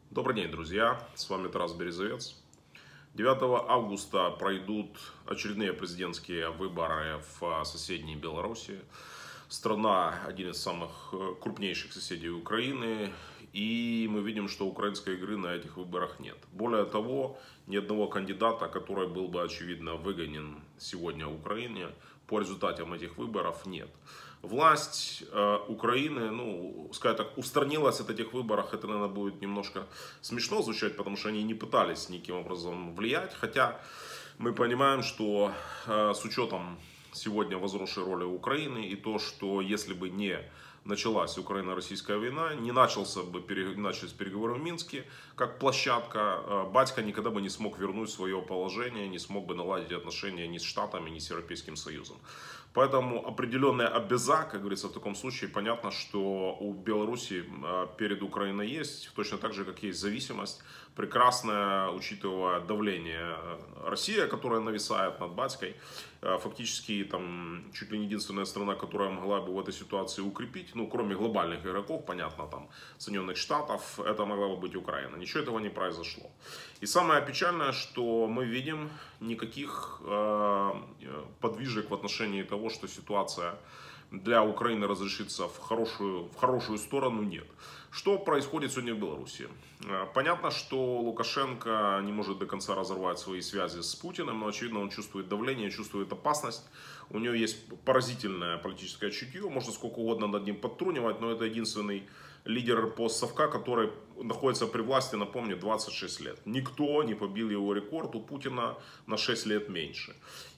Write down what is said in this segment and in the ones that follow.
Добрый день, друзья! С вами Тарас Березовец. 9 августа пройдут очередные президентские выборы в соседней Беларуси. Страна один из самых крупнейших соседей Украины. И мы видим, что украинской игры на этих выборах нет. Более того, ни одного кандидата, который был бы очевидно выгонен сегодня Украине, по результатам этих выборов нет. Власть Украины, скажем так, устранилась от этих выборов. Это, наверное, будет немножко смешно звучать, потому что они не пытались никаким образом влиять. Хотя мы понимаем, что с учетом сегодня возросшей роли Украины и то, что если бы не началась Украино-российская война, не начались переговоры в Минске, как площадка, батька никогда бы не смог вернуть свое положение, не смог бы наладить отношения ни с Штатами, ни с Европейским Союзом. Поэтому определенная обяза, как говорится, в таком случае, понятно, что у Беларуси перед Украиной есть, точно так же, как есть зависимость, прекрасная, учитывая давление Россия, которая нависает над батькой, фактически там чуть ли не единственная страна, которая могла бы в этой ситуации укрепить, кроме глобальных игроков, понятно, там, Соединенных Штатов, это могла бы быть Украина. Ничего этого не произошло. И самое печальное, что мы видим никаких подвижек в отношении того, что ситуация для Украины разрешится в хорошую сторону, нет. Что происходит сегодня в Беларуси? Понятно, что Лукашенко не может до конца разорвать свои связи с Путиным, но очевидно он чувствует давление, чувствует опасность. У него есть поразительное политическое чутье, можно сколько угодно над ним подтрунивать, но это единственный лидер постсовка, который находится при власти, напомню, 26 лет. Никто не побил его рекорд, у Путина на 6 лет меньше.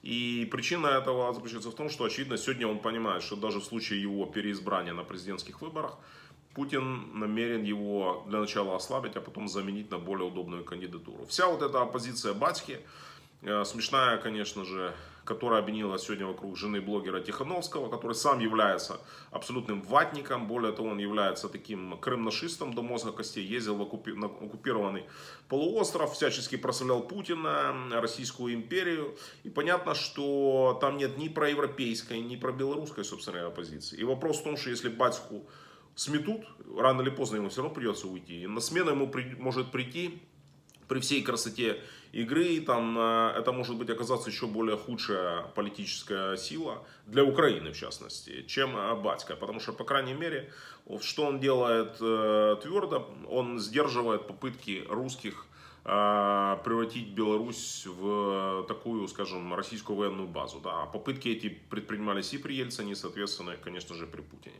И причина этого заключается в том, что, очевидно, сегодня он понимает, что даже в случае его переизбрания на президентских выборах, Путин намерен его для начала ослабить, а потом заменить на более удобную кандидатуру. Вся вот эта оппозиция батьки, смешная, конечно же, которая объединилась сегодня вокруг жены блогера Тихановского, который сам является абсолютным ватником. Более того, он является таким крымнашистом до мозга костей, ездил на оккупированный полуостров, всячески прославлял Путина, Российскую империю. И понятно, что там нет ни проевропейской, ни пробелорусской, собственно, оппозиции. И вопрос в том, что если батьку сметут, рано или поздно ему все равно придется уйти. И на смену ему может прийти, при всей красоте игры, там, это может быть оказаться еще более худшая политическая сила, для Украины в частности, чем батька. Потому что, по крайней мере, что он делает твердо, он сдерживает попытки русских превратить Беларусь в такую, скажем, российскую военную базу. Да. Попытки эти предпринимались и при Ельцине, и, соответственно, конечно же, при Путине.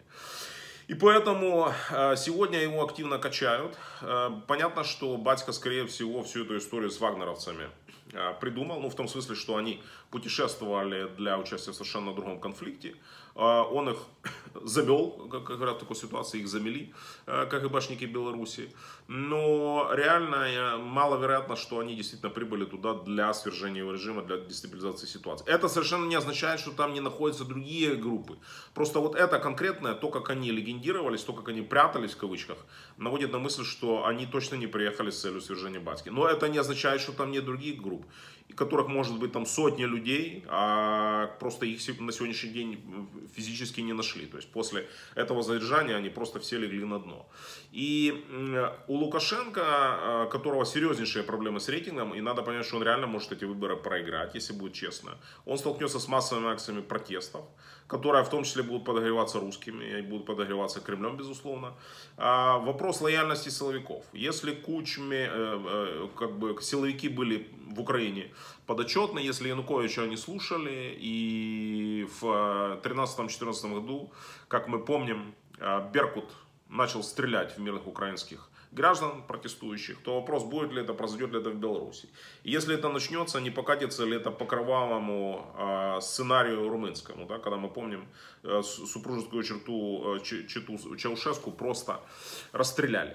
И поэтому сегодня его активно качают. Понятно, что батька, скорее всего, всю эту историю с вагнеровцами придумал. В том смысле, что они путешествовали для участия в совершенно другом конфликте. Он их завел, как говорят в такой ситуации, их замели, как и башники Беларуси. Но реально маловероятно, что они действительно прибыли туда для свержения его режима, для дестабилизации ситуации. Это совершенно не означает, что там не находятся другие группы. Просто вот это конкретное, то, как они легендировались, то, как они прятались в кавычках, наводит на мысль, что они точно не приехали с целью свержения батьки. Но это не означает, что там нет других групп, которых может быть там сотни людей, а просто их на сегодняшний день физически не нашли. То есть после этого задержания они просто все легли на дно. И у Лукашенко, которого серьезнейшие проблемы с рейтингом, и надо понять, что он реально может эти выборы проиграть, если будет честно. Он столкнется с массовыми акциями протестов, которые в том числе будут подогреваться русскими, и будут подогреваться Кремлем, безусловно. Вопрос лояльности силовиков. Если Кучме, силовики были в Украине подотчетны, если Януковича они слушали, и в 2013-2014 году, как мы помним, Беркут начал стрелять в мирных украинских граждан протестующих, то вопрос, будет ли это, произойдет ли это в Беларуси. И если это начнется, не покатится ли это по кровавому сценарию румынскому, да, когда мы помним супружескую чету Чаушеску просто расстреляли.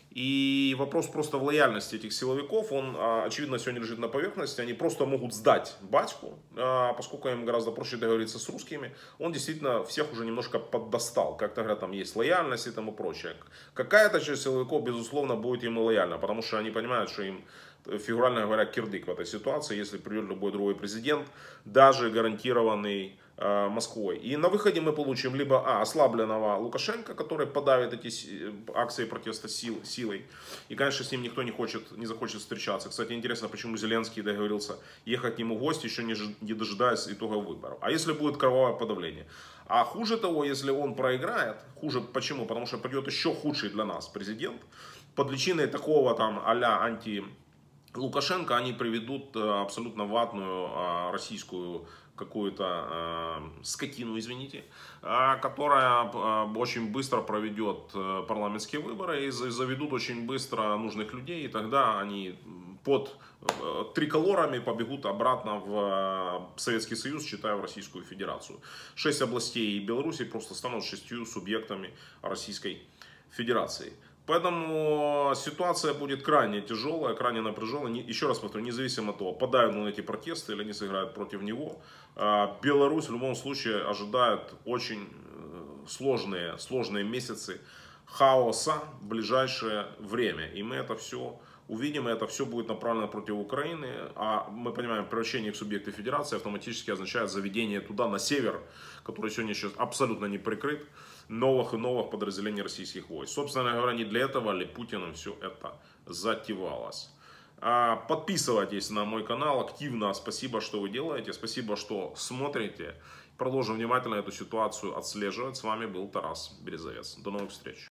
И вопрос просто в лояльности этих силовиков, он, очевидно, сегодня лежит на поверхности. Они просто могут сдать батьку, поскольку им гораздо проще договориться с русскими. Он действительно всех уже немножко поддостал. Как-то говорят, там есть лояльность и тому прочее. Какая-то часть силовиков, безусловно, будет ему лояльна, потому что они понимают, что им, фигурально говоря, кирдык в этой ситуации, если придет любой другой президент, даже гарантированный Москвой. И на выходе мы получим либо ослабленного Лукашенко, который подавит эти акции протеста силой. И, конечно, с ним никто не захочет встречаться. Кстати, интересно, почему Зеленский договорился ехать к нему в гости, еще не дожидаясь итогов выборов. А если будет кровавое подавление? А хуже того, если он проиграет, хуже почему? Потому что придет еще худший для нас президент. Под личиной такого там а-ля Лукашенко они приведут абсолютно ватную российскую какую-то скотину, извините, которая очень быстро проведет парламентские выборы и заведут очень быстро нужных людей, и тогда они под триколорами побегут обратно в Советский Союз, считая в Российскую Федерацию. 6 областей Беларуси просто станут 6 субъектами Российской Федерации. Поэтому ситуация будет крайне тяжелая, крайне напряженная. Еще раз повторю, независимо от того, подавят он эти протесты или они сыграют против него, Беларусь в любом случае ожидает очень сложные месяцы хаоса в ближайшее время. И мы это все увидим, и это все будет направлено против Украины. А мы понимаем, превращение в субъекты федерации автоматически означает заведение туда, на север, который сегодня сейчас абсолютно не прикрыт, новых и новых подразделений российских войск. Собственно говоря, не для этого ли Путиным все это затевалось. Подписывайтесь на мой канал активно. Спасибо, что вы делаете. Спасибо, что смотрите. Продолжим внимательно эту ситуацию отслеживать. С вами был Тарас Березовец. До новых встреч.